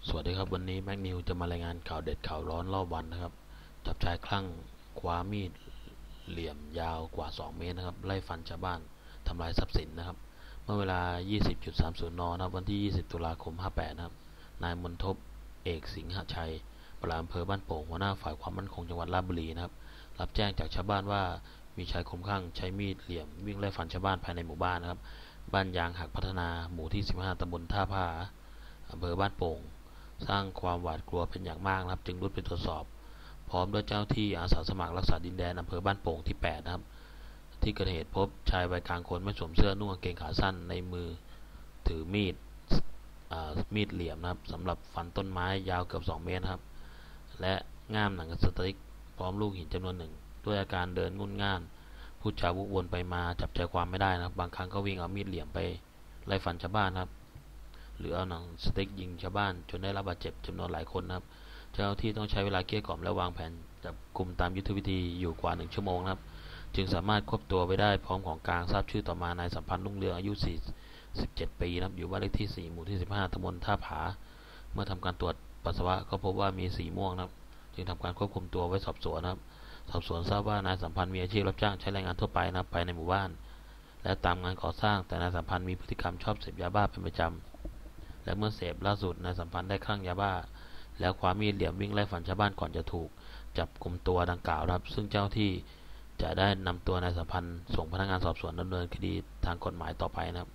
สวัสดีครับวันนี้แม็กนิวจะมารายงานข่าวเด็ดข่าวร้อนรอบวันนะครับจับชายคลั่งคว้ามีดเหลี่ยมยาวกว่า2เมตรนะครับไล่ฟันชาวบ้านทำลายทรัพย์สินนะครับเมื่อเวลา 20.30 นนะครับวันที่20ตุลาคม58นะครับนายมนทบเอกสิงหชัยปลัดอำเภอบ้านโป่งหัวหน้าฝ่ายความมั่นคงจังหวัดราชบุรีนะครับรับแจ้งจากชาวบ้านว่ามีชายคลุ้มคลั่งใช้มีดเหลี่ยมวิ่งไล่ฟันชาวบ้านภายในหมู่บ้านนะครับบ้านยางหักพัฒนาหมู่ที่15ตำบลท่าผ้าอำเภอบ้านโป่งสร้างความหวาดกลัวเป็นอย่างมากนะครับจึงรุดไปตรวจสอบพร้อมด้วยเจ้าที่อาสาสมัครรักษาดินแดนอำเภอบ้านโป่งที่8นะครับที่เกิดเหตุพบชายวัยกลางคนไม่สวมเสื้อนุ่งกางเกงขาสั้นในมือถือมีดเหลี่ยมนะครับสำหรับฟันต้นไม้ยาวเกือบ2เมตรนะครับและง่ามหนังสติ๊กพร้อมลูกหินจำนวนหนึ่งด้วยอาการเดินงุ่นง่านพูดจาวกวนไปมาจับใจความไม่ได้นะครับบางครั้งก็วิ่งเอามีดเหลี่ยมไปไล่ฟันชาวบ้านนะครับหรือเอาหนังสติ๊กยิงชาวบ้านจนได้รับบาดเจ็บจำนวนหลายคนนะครับเจ้าที่ต้องใช้เวลาเกลี้ยกล่อมและวางแผนจับกลุ่มตามยุทธวิธีอยู่กว่า1ชั่วโมงนะครับจึงสามารถควบตัวไว้ได้พร้อมของกลางทราบชื่อต่อมานายสัมพันธ์รุ่งเรืองอายุ47ปีนะครับอยู่บ้านเลขที่4หมู่ที่15ตำบลท่าผาเมื่อทำการตรวจปัสสาวะก็พบว่ามีสีม่วงนะครับจึงทำการควบคุมตัวไว้สอบสวนนะครับสอบสวนทราบว่านายสัมพันธ์มีอาชีพรับจ้างใช้แรงงานทั่วไปนะครับภายในหมู่บ้านและตามงานก่อสร้างแต่นายสัมพันธ์มีพฤติกรรมชอบเสพยาบ้าเป็นประจำและเมื่อเสพล่าสุดนายสัมพันธ์ได้คลั่งยาบ้าแล้วคว้ามีดเหลี่ยมวิ่งไล่ฟันชาวบ้านก่อนจะถูกจับกลุ่มตัวดังกล่าวครับซึ่งเจ้าที่จะได้นำตัวนายสัมพันธ์ส่งพนักงานสอบสวนดำเนินคดีทางกฎหมายต่อไปนะครับ